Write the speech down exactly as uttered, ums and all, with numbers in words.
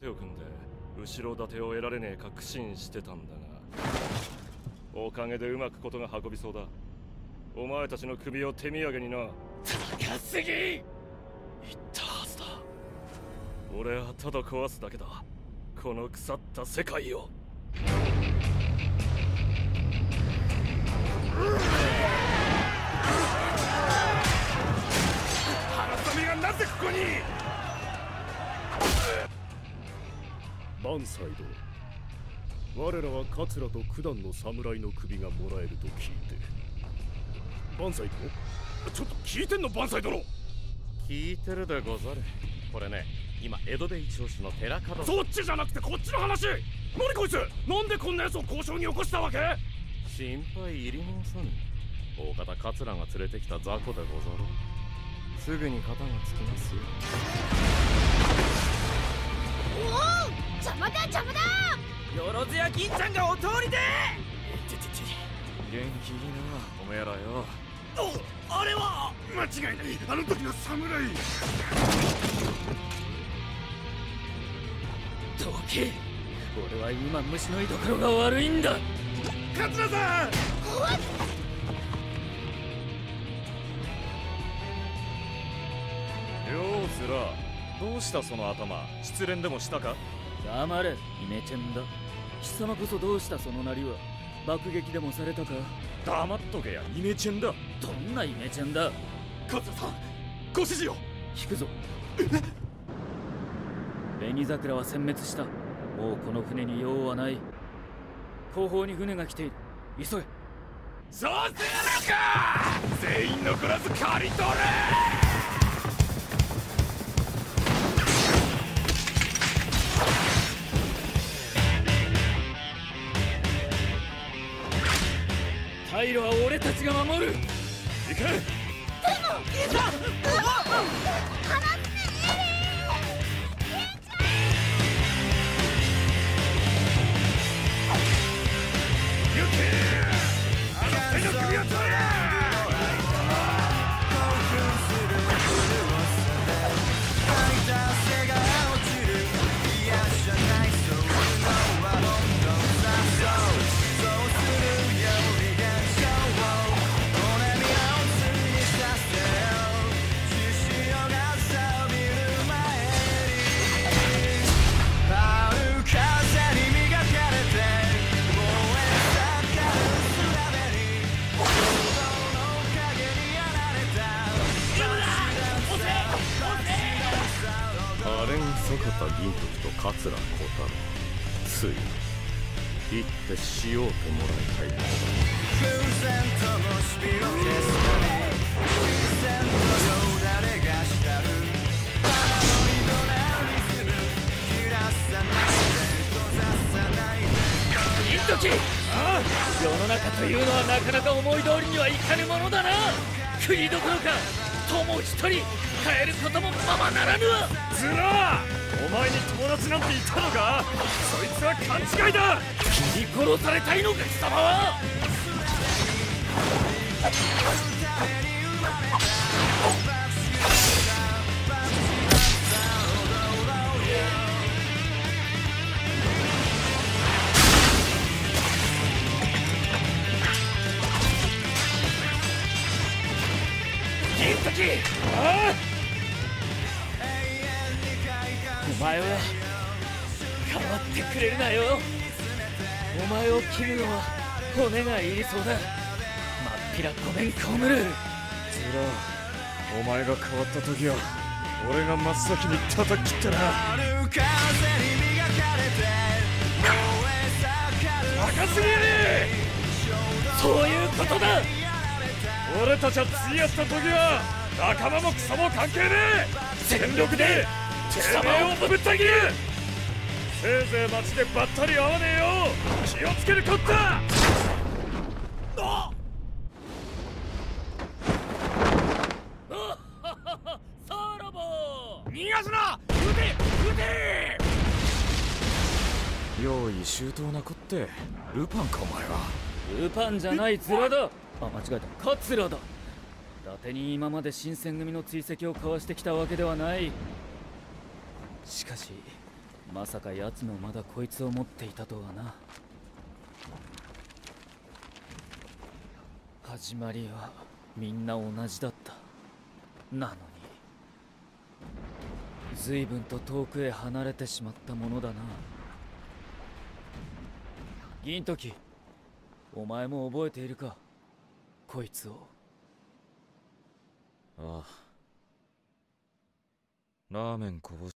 手を組んで後ろ盾を得られねえか苦心してたんだが、おかげでうまくことが運びそうだ。お前たちの首を手土産にな。 高すぎ。言ったはずだ。 俺はただ壊すだけだ、この腐った世界を。Harusameがなぜここに。 万歳殿、我らは桂と九段の侍の首がもらえると聞いて。万歳殿、ちょっと聞いてんの万歳殿。 聞いてるでござる。これね、今江戸で一押しの寺門。 そっちじゃなくてこっちの話。何こいつ、なんでこんなやつを交渉に起こしたわけ。 心配いりません。大方桂が連れてきた雑魚でござろう。すぐに肩がつきますよ。 おお、邪魔だ邪魔だ。 よろずや銀ちゃんがお通りで。 ちちち、元気いいなおめえらよ。 お、あれは間違いない、あの時の侍。 どけ、俺は今虫の居所が悪いんだ。 桂さん。 ようずら、どうしたその頭、失恋でもしたか。 黙れ、イメチェンだ。貴様こそどうしたそのなりは。爆撃でもされたか。 黙っとけや、イメチェンだ。 どんなイメチェンだ。 桂さん、ご指示を。 引くぞ。紅桜は殲滅した。もうこの船に用はない。後方に船が来ている。急げ。 そうするのか。全員残らず刈り取れ。 退路は俺たちが守る。行け。でもいざ。 銀時と桂小太郎、ついに行ってしようともらいたいものだ。 銀時、ああ、世の中というのはなかなか思い通りにはいかぬものだな。国どころか友一人変えることもままならぬわ。 ずらー、お前に友達なんていたのか。そいつは勘違いだ。 切り殺されたいのか貴様は。銀時、ああ、お前は変わってくれるなよ。お前を切るのは骨がいりそうだ。まっぴらごめんこむる。 ずら、お前が変わった時は俺が真っ先に叩き切ったな。高すぎる。 そういうことだ。 俺たちは釣り合った時は仲間も草も関係ねえ。全力で貴様をぶった切る。せいぜい街でばったり会わねえよう気をつけるこった。 あさらば逃がすな。撃て撃て。 用意周到な子ってルパンかお前は。 ルパンじゃない面だ。あ、間違えた、桂だ。伊達に今まで新選組の追跡を交わしてきたわけではない。しかしまさか奴もまだこいつを持っていたとはな。始まりはみんな同じだった。なのに随分と遠くへ離れてしまったものだな。銀時、お前も覚えているか、こいつを。 ああ、ラーメンこぼ